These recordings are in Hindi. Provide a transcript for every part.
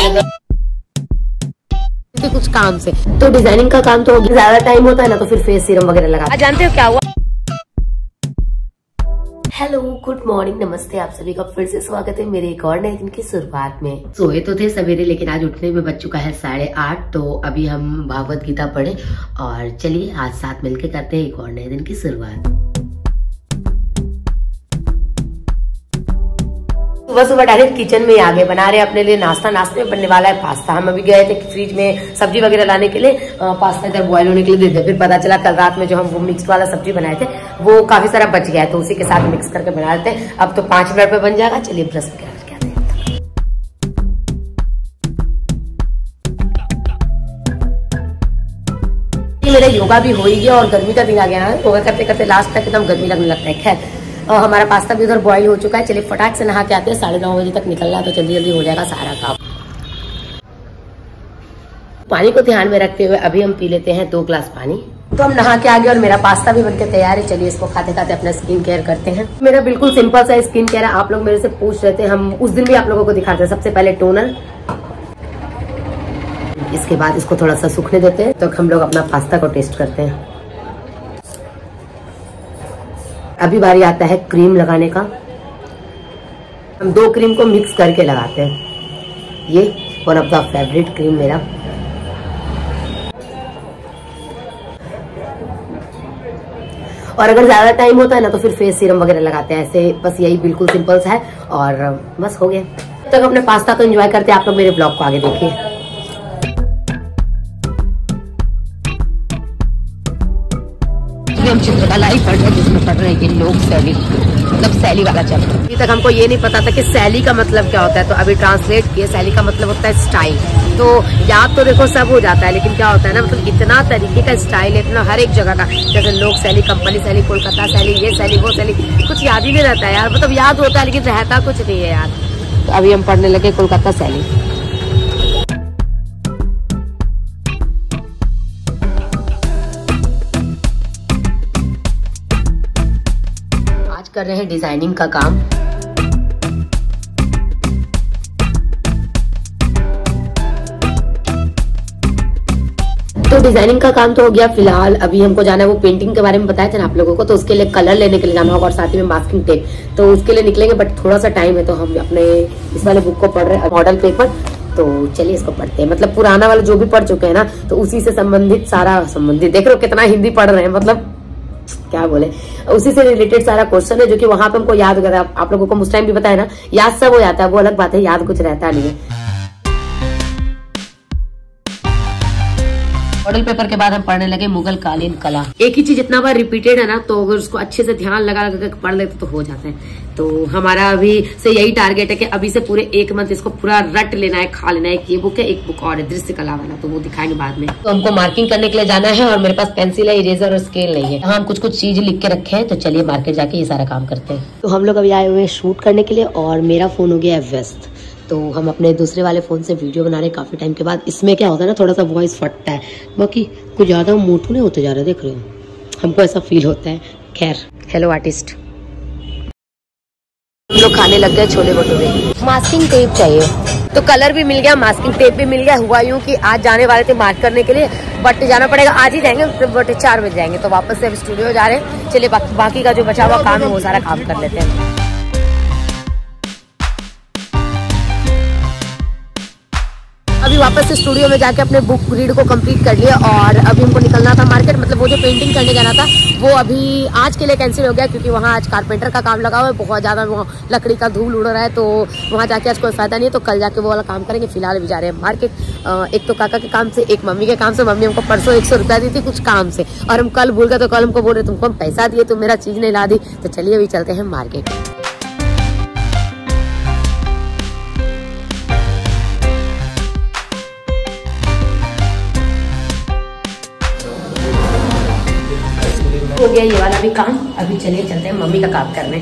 कुछ काम से। तो डिजाइनिंग का काम तो ज्यादा टाइम होता है ना, तो फिर फेस सीरम वगैरह लगा। जानते हो क्या हुआ? हेलो, गुड मॉर्निंग, नमस्ते, आप सभी का फिर से स्वागत है मेरे एक और नए दिन की शुरुआत में। सोए तो थे सवेरे, लेकिन आज उठने में बज चुका है 8:30। तो अभी हम भागवत गीता पढ़े और चलिए आज साथ मिलकर करते हैं एक और नए दिन की शुरुआत। सुबह सुबह डायरेक्ट किचन में आगे बना रहे अपने लिए नाश्ता। नाश्ते में बनने वाला है पास्ता। हम अभी गए थे फ्रिज में सब्जी वगैरह लाने के लिए, पास्ता इधर बॉयल होने के लिए दे दिया। फिर पता चला कल रात में जो हम वो मिक्स वाला सब्जी बनाए थे वो काफी सारा बच गया है, तो उसी के साथ मिक्स करके बना लेते हैं। अब तो 5 मिनट में बन जाएगा। चलिए ब्रश वगैरह करके आते हैं। मेरा योगा भी हो ही गया और गर्मी का दिन आ गया है। योगा करते करते लास्ट तक एकदम गर्मी लगने लगता है। खैर हमारा पास्ता भी उधर बॉईल हो चुका है। चलिए फटाक से नहा के आते हैं। 9:30 बजे तक निकलना है, तो जल्दी जल्दी हो जाएगा सारा काम। पानी को ध्यान में रखते हुए अभी हम पी लेते हैं 2 ग्लास पानी। तो हम नहा के आ गए और मेरा पास्ता भी बनके तैयार है। चलिए इसको खाते खाते अपना स्किन केयर करते हैं। मेरा बिल्कुल सिंपल सा स्किन केयर है। आप लोग मेरे से पूछ रहे थे, हम उस दिन भी आप लोगों को दिखाते हैं। सबसे पहले टोनर, इसके बाद इसको थोड़ा सा सूखने देते हैं। तो हम लोग अपना पास्ता को टेस्ट करते हैं। अभी बारी आता है क्रीम लगाने का। हम 2 क्रीम को मिक्स करके लगाते हैं। ये one of the favourite cream मेरा। और अगर ज्यादा टाइम होता है ना, तो फिर फेस सीरम वगैरह लगाते हैं। ऐसे बस यही बिल्कुल सिंपल सा है और बस हो गया। तब तक अपने पास्ता को एंजॉय करते हैं। आप लोग मेरे ब्लॉग को आगे देखिए। हम चित्रकला ही पढ़ रहे, जिसमें पढ़ रहे हैं लोग शैली, मतलब शैली वाला चैप्टर। अभी तक हमको ये नहीं पता था कि शैली का मतलब क्या होता है, तो अभी ट्रांसलेट किए। शैली का मतलब होता है स्टाइल। तो याद तो देखो सब हो जाता है, लेकिन क्या होता है ना, मतलब इतना तरीके का स्टाइल है, इतना हर एक जगह का। जैसे लोग शैली, कंपनी शैली, कोलकाता शैली, ये शैली, वो शैली, कुछ याद ही नहीं रहता है यार। मतलब याद होता है लेकिन रहता कुछ नहीं है यार। तो अभी हम पढ़ने लगे कोलकाता शैली। कर रहे हैं डिजाइनिंग का काम। तो डिजाइनिंग का काम तो हो गया फिलहाल। अभी हमको जाना है, वो पेंटिंग के बारे में बताया था ना आप लोगों को, तो उसके लिए कलर लेने के लिए जाना होगा और साथ ही में मास्किंग टेप। तो उसके लिए निकलेंगे, बट थोड़ा सा टाइम है। तो हम अपने इस वाले बुक को पढ़ रहे हैं, मॉडल पेपर। तो चलिए इसको पढ़ते हैं। मतलब पुराना वाला जो भी पढ़ चुके हैं ना, तो उसी से संबंधित सारा संबंधित, देख रहे हो कितना हिंदी पढ़ रहे हैं, मतलब क्या बोले, उसी से रिलेटेड सारा क्वेश्चन है, जो कि वहां पे हमको याद हो गया था। आप लोगों को उस टाइम भी बताया ना, याद सब हो जाता है, वो अलग बात है, याद कुछ रहता नहीं है। मॉडल पेपर के बाद हम पढ़ने लगे मुगल कालीन कला। एक ही चीज इतना बार रिपीटेड है ना, तो अगर उसको अच्छे से ध्यान लगा लगा पढ़ लेते तो हो जाता है। तो हमारा अभी से यही टारगेट है कि अभी से पूरे 1 मंथ इसको पूरा रट लेना है, खा लेना है। ये बुक है, एक बुक और है दृश्य कला वाला, तो वो दिखाएंगे बाद में। तो हमको मार्किंग करने के लिए जाना है और मेरे पास पेंसिल है, इरेजर और स्केल नहीं है। हम कुछ चीज लिख के रखे हैं, तो चलिए मार्केट जाके ये सारा काम करते हैं। तो हम लोग अभी आए हुए हैं शूट करने के लिए और मेरा फोन हो गया है व्यस्त। तो हम अपने दूसरे वाले फोन से वीडियो बना रहे काफी टाइम के बाद। इसमें क्या होता है ना, थोड़ा सा वॉइस फटता है, बाकी कुछ ज्यादा मोटू नहीं होते जा रहा, देख रहे हो, हमको ऐसा फील होता है। खैर, हेलो आर्टिस्ट। हम लोग खाने लग गए छोले भटूरे। मास्किंग टेप चाहिए, तो कलर भी मिल गया, मास्किंग टेप भी मिल गया। हुआ यूं कि आज जाने वाले थे मार्क करने के लिए, बट जाना पड़ेगा, आज ही जाएंगे, बट 4 बजे जाएंगे। तो वापस से अब स्टूडियो जा रहे हैं। चलिए बाकी का जो बचा हुआ काम है वो सारा काम कर लेते हैं। अभी वापस से स्टूडियो में जाके अपने बुक रीड को कंप्लीट कर लिया और अभी हमको निकलना था मार्केट। मतलब वो जो पेंटिंग करने जाना था वो अभी आज के लिए कैंसिल हो गया, क्योंकि वहाँ आज कारपेंटर का काम लगा हुआ है। बहुत ज्यादा वहाँ लकड़ी का धूल उड़ रहा है, तो वहाँ जाके आज कोई फायदा नहीं है। तो कल जाके वो वाला काम करेंगे। फिलहाल भी जा रहे हैं मार्केट, एक तो काका के काम से, एक मम्मी के काम से। मम्मी हमको परसों 100 रुपया दी थी कुछ काम से, और हम कल भूल गए। तो कल हमको बोल रहे तुमको हम पैसा दिए, तुम मेरा चीज नहीं ला दी। तो चलिए अभी चलते हैं मार्केट। हो गया ये वाला भी काम। अभी चलिए चलते हैं मम्मी का काम करने।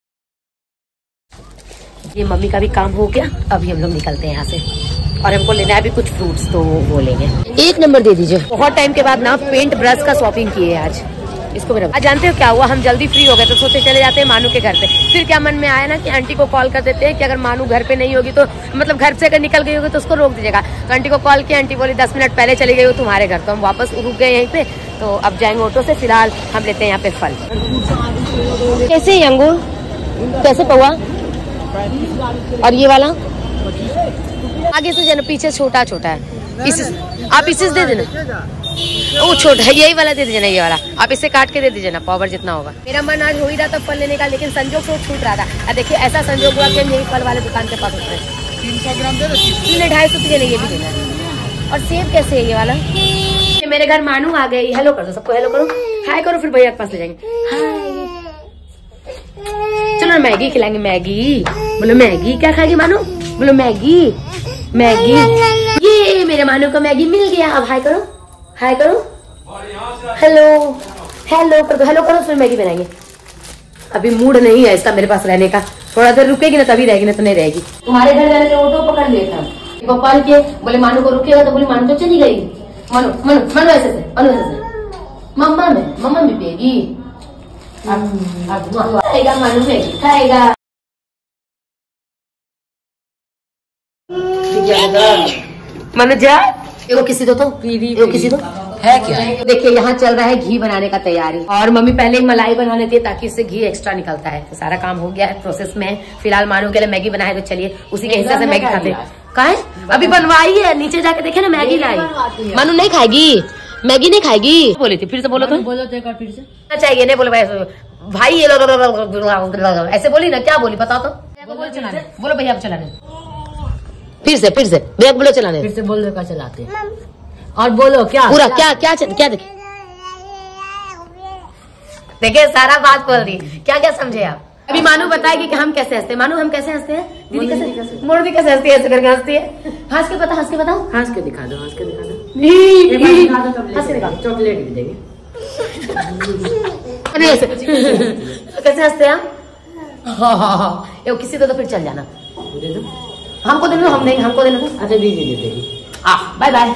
ये मम्मी का भी काम हो गया। अभी हम लोग निकलते हैं यहाँ से और हमको लेना है अभी कुछ फ्रूट्स, तो वो लेंगे। 1 नंबर दे दीजिए। बहुत टाइम के बाद ना पेंट ब्रश का शॉपिंग की है आज। इसको मेरा जानते हो क्या हुआ, हम जल्दी फ्री हो गए तो सोचे चले जाते हैं मानू के घर पे। फिर क्या मन में आया ना कि आंटी को कॉल कर देते हैं कि अगर मानू घर पे नहीं होगी तो मतलब घर से अगर निकल गई होगी तो उसको रोक दीजिएगा। तो आंटी को कॉल किया, आंटी बोली 10 मिनट पहले चली गई हो तुम्हारे घर। तो हम वापस रुक गए यहीं पे, तो अब जाएंगे ऑटो से। फिलहाल हम लेते हैं यहाँ पे फल। कैसे है अंगूर, कैसे पौवा, और ये वाला आगे से देना, पीछे छोटा छोटा है, आप इसे दे देना, वो छोटा है, यही वाला दे दीजिए ना, ये वाला आप इसे काट के दे दीजिए ना, पावर जितना होगा। मेरा मन आज हो ही रहा था फल लेने का, लेकिन संजोग से छूट रहा था। देखिए ऐसा संजोग हुआ कि यही फल वाले दुकान के पास उतरे। 300 ग्राम दे दो, 250 रुपये ये भी देना है। और सेब कैसे है ये वाला? मेरे घर मानू आ गई। हेलो कर दो सबको, हेलो करो, हाय करो, फिर भैया के पास ले जाएंगे। हाय, चलो मैगी खिलाएंगे। मैगी बोलो, मैगी क्या खाएगी मानू? बोलो मैगी, मैगी। ये मेरे मानू को मैगी मिल गया। अब हाय करो, हाय करो, हेलो हेलो कर दो, हेलो करो, फिर मैगी बनाएंगे। अभी मूड नहीं है इसका मेरे पास रहने का, थोड़ा देर रुकेगी ना तभी रहेगी, ना तो नहीं रहेगी। तुम्हारे घर जाने के ऑटो पकड़ लिया था, कॉल किए, बोले मानू को रुकेगा, तो बोले मानू तो चली गई। मानू मानू मानू ऐसे से, मानू ऐसे से, मम्मा में पिएगी, खाएगा मानू, मैगी खाएगा। मानो जा, एगो किसी दो, तो एगो किसी दो है क्या? देखिए यहाँ चल रहा है घी बनाने का तैयारी, और मम्मी पहले ही मलाई बना लेती है ताकि इससे घी एक्स्ट्रा निकलता है। तो सारा काम हो गया है, प्रोसेस में है। फिलहाल मानू के लिए मैगी बनाए, तो चलिए उसी के हिस्से से मैगी खाते हैं। कहा है अभी बनवाई है, नीचे जाके देखे ना मैगी लाई। मानू नहीं खाएगी, मैगी नहीं खाएगी बोली थी, फिर से बोलो, तो बोलो फिर से चाहिए, नहीं बोलो भाई ये ऐसे बोली ना, क्या बोली बताओ तो? बोलो भैया चलाने, फिर से भैया बोलो चलाने, फिर से बोल दो चलाते, और बोलो क्या पूरा क्या क्या क्या देखिए सारा बात बोल दी, क्या क्या समझे आप? अभी मानू बताएगी कि हम कैसे हंसते हैं। मानू हम कैसे हंसते हैं? दीदी कैसे, मोड़ भी कैसे हंसती है, ऐसे करके हंसती है। हंस के बताओ, हंस के बताओ, हंस के दिखा दो, हंस के दिखा दो, हंस के दिखा दो, चॉकलेट भी देंगे। कैसे हंसते हैं हम? किसी को तो फिर चल जाना, दे दो हमको, देना हम देंगे, हमको देना। अच्छा दीजिए, दे देगी। Bye bye.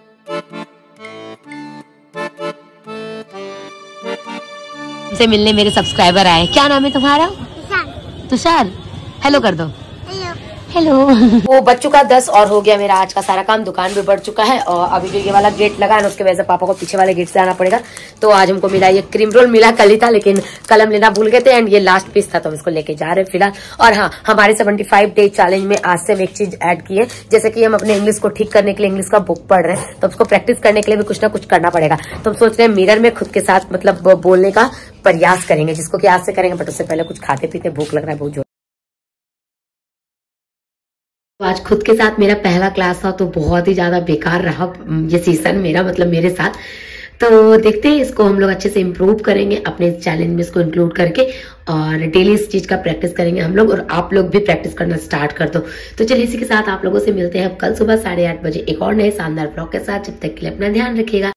से मिलने मेरे सब्सक्राइबर आए। क्या नाम है तुम्हारा? तुषार। हेलो कर दो, हेलो। वो बच चुका 10 और हो गया मेरा आज का सारा काम, दुकान भी बढ़ चुका है। और अभी जो ये वाला गेट लगा है ना, उसके वजह से पापा को पीछे वाले गेट से आना पड़ेगा। तो आज हमको मिला ये क्रीम रोल, मिला कल ही था लेकिन कल हम लेना भूल गए थे, एंड ये लास्ट पीस था तो हम इसको लेके जा रहे हैं फिलहाल। और हाँ, हमारे 75 डे चैलेंज में आज से हम एक चीज ऐड की है, जैसे कि हम अपने इंग्लिश को ठीक करने के लिए इंग्लिश का बुक पढ़ रहे हैं, तो उसको प्रैक्टिस करने के लिए भी कुछ ना कुछ करना पड़ेगा। तो हम सोच रहे हैं मिरर में खुद के साथ मतलब बोलने का प्रयास करेंगे, जिसको कि आज से करेंगे, बट उससे पहले कुछ खाते पीते, भूख लग रहा है बहुत जोर। आज खुद के साथ मेरा पहला क्लास था, तो बहुत ही ज्यादा बेकार रहा ये सीजन मेरा, मतलब मेरे साथ। तो देखते हैं, इसको हम लोग अच्छे से इम्प्रूव करेंगे, अपने चैलेंज में इसको इंक्लूड करके, और डेली इस चीज का प्रैक्टिस करेंगे हम लोग, और आप लोग भी प्रैक्टिस करना स्टार्ट कर दो। तो चलिए इसी के साथ आप लोगों से मिलते हैं कल सुबह 8:30 बजे एक और नए शानदार ब्लॉग के साथ। जब तक के लिए अपना ध्यान रखिएगा।